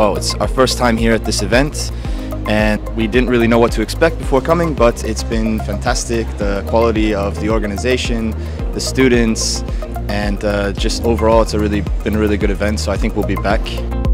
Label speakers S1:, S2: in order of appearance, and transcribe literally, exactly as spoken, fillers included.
S1: Well, it's our first time here at this event, and we didn't really know what to expect before coming, but it's been fantastic. The quality of the organization, the students, and uh, just overall it's a really been a really good event, so I think we'll be back.